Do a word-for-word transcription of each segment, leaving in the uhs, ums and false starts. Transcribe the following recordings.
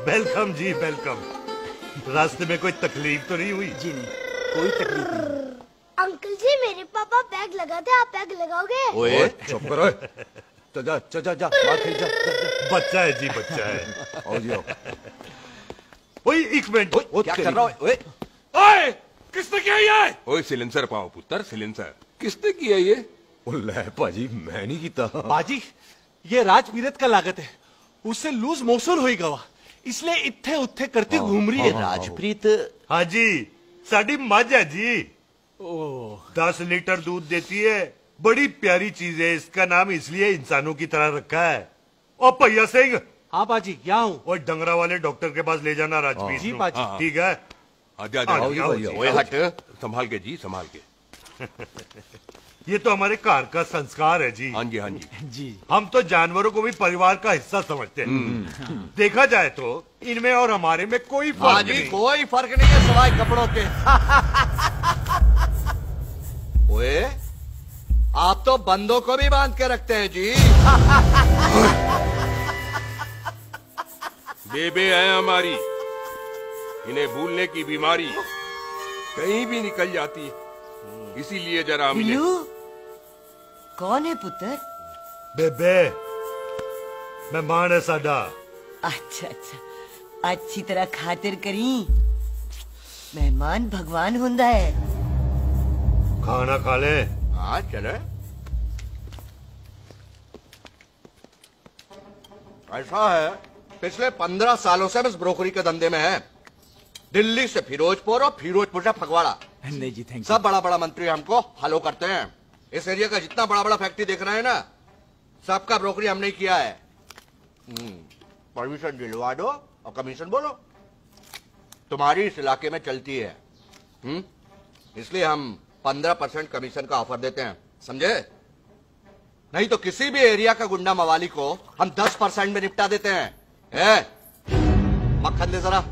Welcome जी welcome. रास्ते में कोई तकलीफ तो नहीं हुई? जी नहीं, कोई तकलीफ नहीं। अंकल जी मेरे पापा बैग लगाते, आप बैग लगाओगे? ओए चुप करो। तो जा जा जा जा बाहर खेल जा, जा, जा। बच्चा है जी बच्चा है। आओ जी आओ। ओए एक मिनट। ओए क्या कर रहा है? ओए ओए किसने किया ये? ओए सिलेंसर पाओ पुत्र सिलेंसर। किसने किया ये? ले भाजी मैं नहीं कीता। बाजी ये राजपीरत का लागत है, उससे लूज मोशन होई गवा, इसलिए इत्थे उत्थे करती घूम रही है। राजप्रीत हाँ जी साड़ी मझ है जी। ओह दस लीटर दूध देती है, बड़ी प्यारी चीज है। इसका नाम इसलिए इंसानों की तरह रखा है। और भैया सिंह। हाँ बाजी यहाँ हूँ। और डंगरा वाले डॉक्टर के पास ले जाना राजपीत जी को। बाजी। ठीक है आजा आजा। आओ जी, आओ जी, ओए हट संभाल के जी संभाल के। ये तो हमारे घर का संस्कार है जी। हाँ जी हाँ जी जी हम तो जानवरों को भी परिवार का हिस्सा समझते हैं। देखा जाए तो इनमें और हमारे में कोई फर्क बाजी नहीं। कोई फर्क नहीं है सिवाय कपड़ों के। ओए आप तो बंदों को भी बांध के रखते हैं जी। बेबे है हमारी, इन्हें भूलने की बीमारी कहीं भी निकल जाती है, इसीलिए जरा मिले। कौन है पुत्र? बेबे मेहमान है साडा। अच्छा अच्छा अच्छी तरह खातिर करी। मेहमान भगवान हुंदा है। खाना खा ले। हाँ चले। ऐसा है पिछले पंद्रह सालों से हम इस ब्रोकरी के धंधे में है। दिल्ली से फिरोजपुर और फिरोजपुर से फगवाड़ा। नहीं जी थैंक सब बड़ा बड़ा मंत्री हमको फॉलो करते हैं। इस एरिया का जितना बड़ा बड़ा फैक्ट्री देख रहे हैं ना, सबका ब्रोकरी हमने ही किया है। परमिशन दिलवा दो और कमीशन बोलो। तुम्हारी इस इलाके में चलती है, हम्म इसलिए हम पंद्रह परसेंट कमीशन का ऑफर देते हैं, समझे? नहीं तो किसी भी एरिया का गुंडा मवाली को हम दस परसेंट में निपटा देते हैं। ए, मक्खन दे जरा।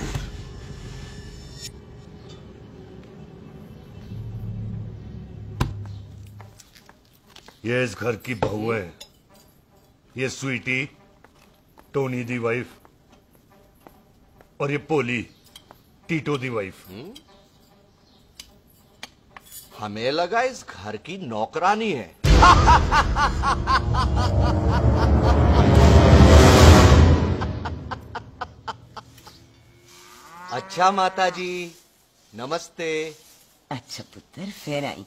ये इस घर की बहू है, ये स्वीटी टोनी दी वाइफ, और ये पोली टीटो दी वाइफ। हमें लगा इस घर की नौकरानी है। अच्छा माता जी नमस्ते। अच्छा पुत्र फिर आई।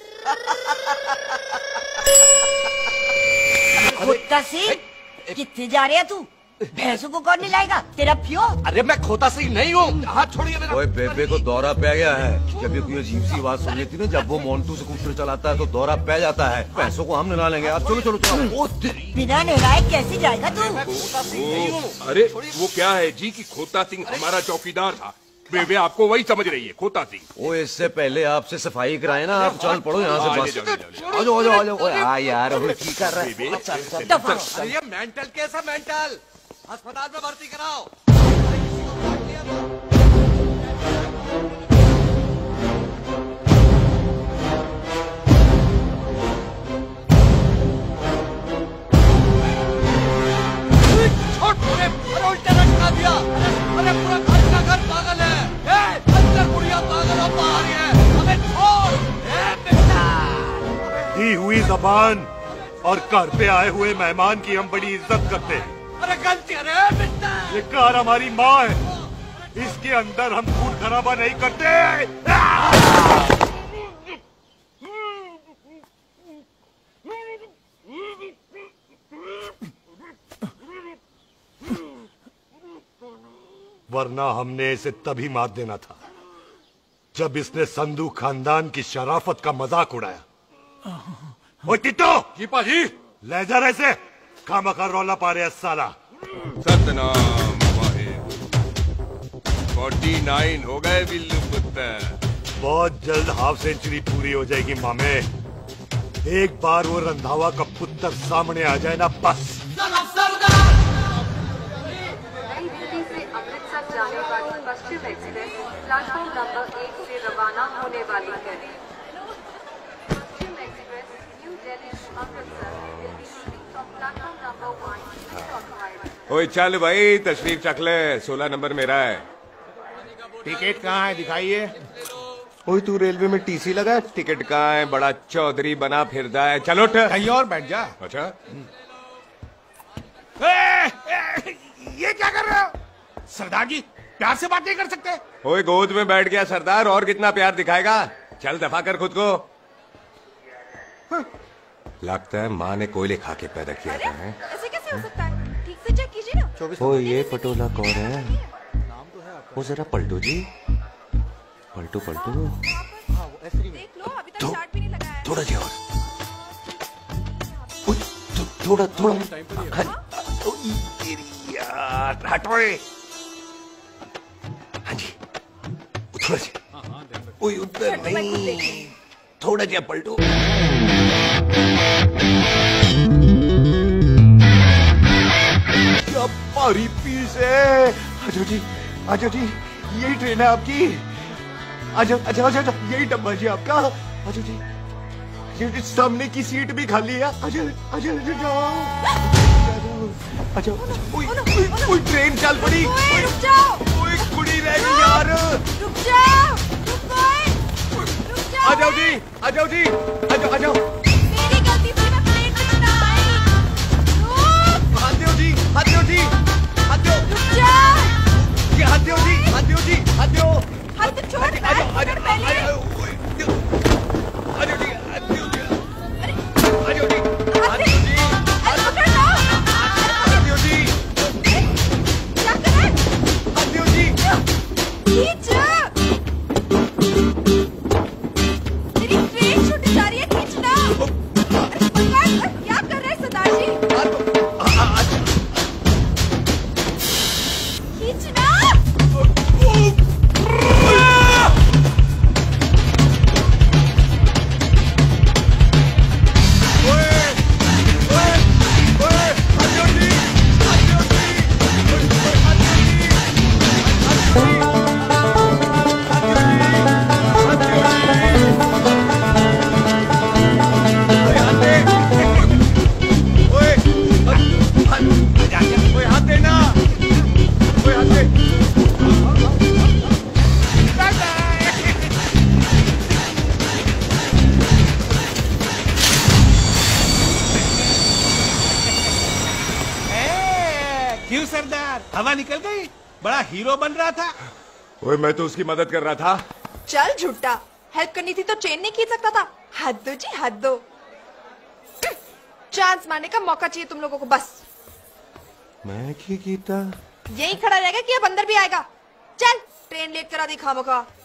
खोता सिंह कितने जा रहे है तू? भैंसों को कौन लाएगा? तेरा प्यो? अरे मैं खोता सिंह नहीं हूँ, हाथ छोड़िए मेरा। ओए बेबे को दौरा पै गया है। जब भी कोई अजीब सी आवाज सुन लेती ना, जब वो मोन्टू स्कूटर चलाता है तो दौरा पै जाता है। पैसों को हम निकाल लेंगे यार। चलो चलो चलो। बिना नहलाए कैसे जाएगा तू? ओ, अरे वो क्या है जी कि खोता सिंह हमारा चौकीदार था। बेबे आपको वही समझ रही है खोता सिंह। ओ इससे पहले आपसे सफाई कराए ना, आप चल पड़ो यहाँ से बस। आ जाओ, आ जाओ आ जाओ आ जाओ। ओए हाँ यार अब की कर रहा है। चल चल दफा। अरे ये मेंटल केस है, मेंटल। अस्पताल में भर्ती कराओ। उल्टे लटका दिया। अरे पूरा घर का घर पागल है। ए, अंदर बुढ़िया पागल और बाहर है। हमें छोड़। ए, बेटा। दी हुई जबान और घर पे आए हुए मेहमान की हम बड़ी इज्जत करते हैं। अरे गलती है बेटा। ये कार हमारी माँ है, इसके अंदर हम खून खराबा नहीं करते। वरना हमने इसे तभी मार देना था जब इसने संधू खानदान की शराफत का मजाक उड़ाया। ओ टिट्टो जी पाजी ले जा रहे से खामखा रौला पा रहे साला। सतनाम वाहे फोर्टी नाइन हो गए बिल्लू पुत्र। बहुत जल्द हाफ सेंचुरी पूरी हो जाएगी मामे। एक बार वो रंधावा का पुत्र सामने आ जाए ना बस। नई दिल्ली से अमृतसर जाने वाली पश्चिम एक्सप्रेस प्लेटफॉर्म नंबर एक से रवाना होने वाली है। Paschim express new Delhi Amritsar will be leaving from platform number one. ओए चल भाई तशरीफ चख ले, सोलह नंबर मेरा है। टिकट कहाँ है, दिखाइए। ओए तू रेलवे में टीसी लगा, टिकट कहाँ है? बड़ा चौधरी बना फिरदा है। चलो उठ। कहीं और बैठ जा। अच्छा ए, ए, ये क्या कर रहे हो सरदार जी? प्यार से बात नहीं कर सकते? ओए गोद में बैठ गया सरदार, और कितना प्यार दिखाएगा? चल दफा कर खुद को। हाँ। लगता है माँ ने कोयले खा के पैदा किया था। है? ऐसे कैसे हो सकता है? ठीक से चेक कीजिए ना। ओ ये पटोला कौन है? वो जरा पलटू जी, पलटू पलटू। देख लो, अभी तक चार्ट भी नहीं लगाया है। थोड़ा जी और, थोड़ा थोड़ा। यार हटोए। हाँ जी थोड़ा जी। ओए उधर नहीं, थोड़ा जी पलटो। क्या भारी पीस है। आजो जी, आजो जी, यही ट्रेन है आपकी। आजो आजो आजो, यही डब्बा जी आपका। आजो जी, ये सामने की सीट भी खाली है। आजो आजो आजो जाओ। आजो। ओए ओए ट्रेन चल पड़ी। ओए रुक जाओ। ओए कुड़ी रह गई यार। रुक जाओ, रुक गए। रुक जाओ। आ जाओ जी, आ जाओ जी, आ जाओ आ जाओ। मेरी गलती से मैं प्लेन में ना आई। रुक। हाथ दो जी, हाथ दो जी, हाथ दो। रुक जाओ। ये हाथ दो जी, हाथ दो जी, हाथ दो। हाथ तो छोड़, बैठ पकड़ पहले। आ जाओ जी, हाथ दो जी, हाथ दो जी, हाथ दो जी, अरे पकड़ लो। हाथ दो जी, क्या कर रहा है? हाथ दो जी। खींच। मेरी ट्रेन छूट जा रही है, खींचना। अरे पकड़, क्या कर रहे हैं सरदार जी? खींचना। क्यों सरदार, हवा निकल गई? बड़ा हीरो बन रहा था। ओए मैं तो उसकी मदद कर रहा था। चल झूठा, हेल्प करनी थी तो चेन नहीं खींच सकता था। हद दो जी, हद दो। चांस मारने का मौका चाहिए तुम लोगों को बस। मैं क्या कीता? यही खड़ा रहेगा कि अब अंदर भी आएगा? चल ट्रेन लेट करा दी खामोखा।